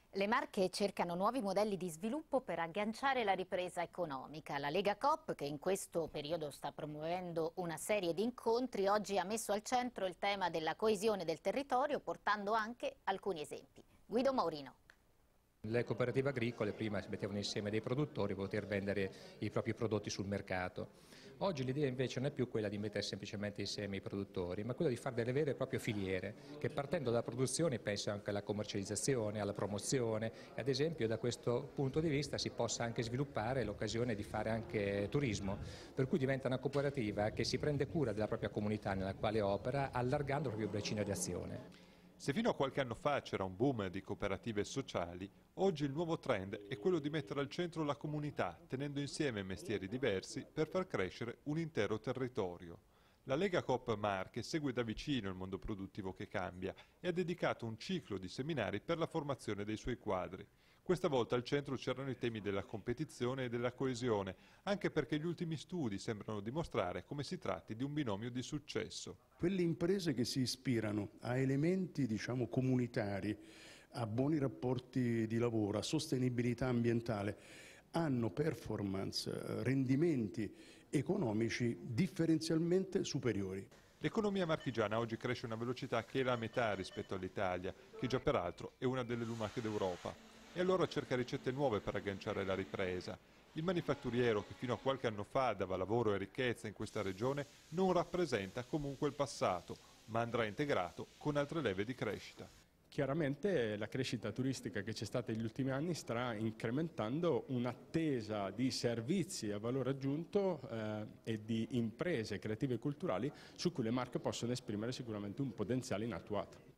Le Marche cercano nuovi modelli di sviluppo per agganciare la ripresa economica. La Lega Coop, che in questo periodo sta promuovendo una serie di incontri, oggi ha messo al centro il tema della coesione del territorio, portando anche alcuni esempi. Guido Maurino. Le cooperative agricole prima si mettevano insieme dei produttori per poter vendere i propri prodotti sul mercato. Oggi l'idea invece non è più quella di mettere semplicemente insieme i produttori, ma quella di fare delle vere e proprie filiere, che partendo dalla produzione pensano anche alla commercializzazione, alla promozione e ad esempio da questo punto di vista si possa anche sviluppare l'occasione di fare anche turismo, per cui diventa una cooperativa che si prende cura della propria comunità nella quale opera, allargando il proprio bacino di azione. Se fino a qualche anno fa c'era un boom di cooperative sociali, oggi il nuovo trend è quello di mettere al centro la comunità, tenendo insieme mestieri diversi per far crescere un intero territorio. La Lega Coop Marche segue da vicino il mondo produttivo che cambia e ha dedicato un ciclo di seminari per la formazione dei suoi quadri. Questa volta al centro c'erano i temi della competizione e della coesione, anche perché gli ultimi studi sembrano dimostrare come si tratti di un binomio di successo. Quelle imprese che si ispirano a elementi, comunitari, a buoni rapporti di lavoro, a sostenibilità ambientale, hanno performance, rendimenti economici differenzialmente superiori. L'economia marchigiana oggi cresce a una velocità che è la metà rispetto all'Italia, che già peraltro è una delle lumache d'Europa. E allora cerca ricette nuove per agganciare la ripresa. Il manifatturiero, che fino a qualche anno fa dava lavoro e ricchezza in questa regione, non rappresenta comunque il passato, ma andrà integrato con altre leve di crescita. Chiaramente la crescita turistica che c'è stata negli ultimi anni sta incrementando un'attesa di servizi a valore aggiunto e di imprese creative e culturali su cui le Marche possono esprimere sicuramente un potenziale inattuato.